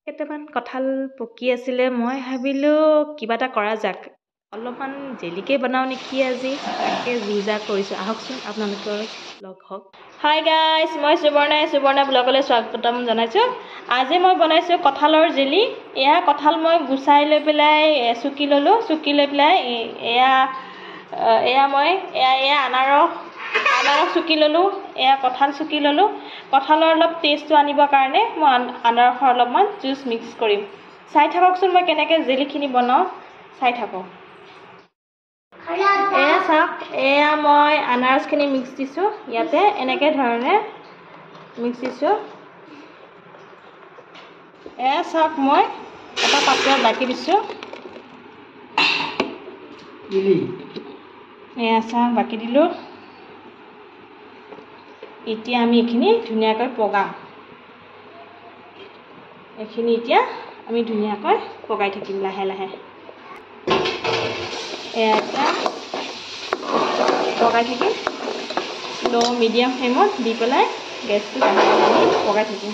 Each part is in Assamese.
কেইটামান কঁঠাল পকি আছিলে মই ভাবিলোঁ কিবা এটা কৰা যাক অলপমান জেলিকে বনাওঁ নেকি আজি তাকে যা কৰিছোঁ আহকচোন আপোনালোকৰ লগ হওক হাই গাইছ মই সুবৰ্ণা ব্লগলৈ স্বাগতম জনাইছোঁ আজি মই বনাইছোঁ কঁঠালৰ জেলি এয়া কঁঠাল মই গুচাই লৈ পেলাই চুকি ল'লোঁ চুকি লৈ পেলাই এয়া আনাৰস চুকি ল'লোঁ এয়া কঁঠাল চুকি ল'লোঁ কঁঠালৰ অলপ টেষ্টটো আনিবৰ কাৰণে মই আনাৰসৰ অলপমান জুচ মিক্স কৰিম চাই থাককচোন মই কেনেকৈ জেলিখিনি বনাওঁ চাই থাকক এয়া চাওক এয়া মই আনাৰসখিনি মিক্স দিছোঁ ইয়াতে এনেকৈ ধৰণে মিক্স দিছোঁ এয়া চাওক মই এটা পাত্ৰত বাকি দিছোঁ এয়া চাওক বাকি দিলোঁ এতিয়া আমি এইখিনি ধুনীয়াকৈ পগাম এইখিনি এতিয়া আমি ধুনীয়াকৈ পগাই থাকিম লাহে লাহে এটা পগাই থাকিম ল' মিডিয়াম ফ্লেমত দি পেলাই গেছটো লাহে লাহে পগাই থাকিম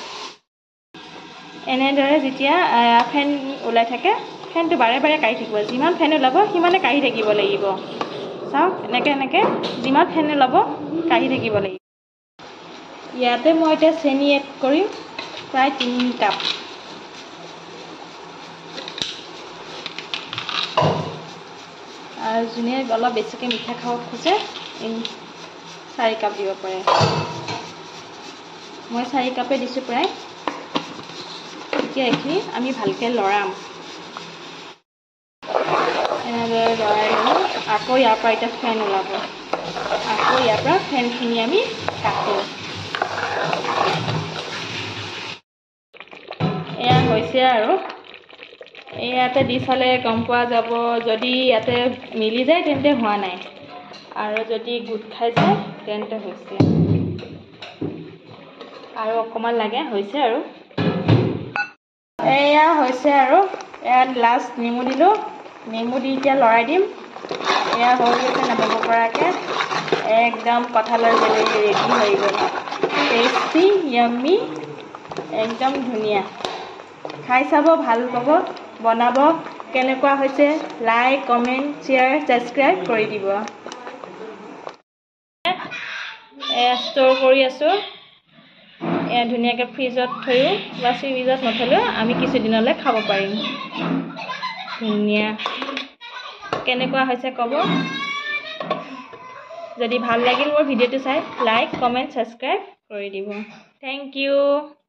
এনেদৰে যেতিয়া ফেন ওলাই থাকে ফেনটো বাৰে বাৰে কাঢ়ি থাকিব যিমান ফেন ওলাব সিমানে কাঢ়ি থাকিব লাগিব চাওক এনেকৈ যিমান ফেন ওলাব কাঢ়ি থাকিব লাগিব ইয়াতে মই এতিয়া চেনি এড কৰিম প্ৰায় 3 কাপ আৰু যোনে অলপ বেছিকৈ মিঠা খাব খোজে 4 কাপ দিব পাৰে মই 4 কাপে দিছোঁ প্ৰায় এতিয়া এইখিনি আমি ভালকৈ লৰাম এনেদৰে লৰাই ল'লোঁ আকৌ ইয়াৰ পৰা এতিয়া ফেন ওলাব আকৌ ইয়াৰ পৰা ফেনখিনি আমি কাটোঁ এয়া হৈছে আৰু ইয়াতে দি চালে গম পোৱা যাব যদি ইয়াতে মিলি যায় তেন্তে হোৱা নাই আৰু যদি গোট খাই যায় তেন্তে হৈছে আৰু অকণমান লাগে হৈছে আৰু এয়া হৈছে আৰু ইয়াত লাষ্ট নেমু দিলোঁ নেমু দি এতিয়া লৰাই দিম এয়া হৈ গৈছে নাপাব পৰাকৈ একদম কঁঠালৰ জেলি ৰেডি হৈ গ'ল টেষ্টি য়াম্মি একদম ধুনীয়া খাই চাব ভাল পাব বনাব কেনেকুৱা হৈছে লাইক কমেণ্ট শ্বেয়াৰ ছাবস্ক্ৰাইব কৰি দিব ষ্ট'ৰ কৰি আছোঁ এয়া ধুনীয়াকৈ ফ্ৰিজত থৈও বা ফ্ৰিজত নথলেও আমি কিছুদিনলৈ খাব পাৰিম ধুনীয়া কেনেকুৱা হৈছে ক'ব যদি ভাল লাগিল মোৰ ভিডিঅ'টো চাই লাইক কমেণ্ট ছাবস্ক্ৰাইব কৰি দিব থেংক ইউ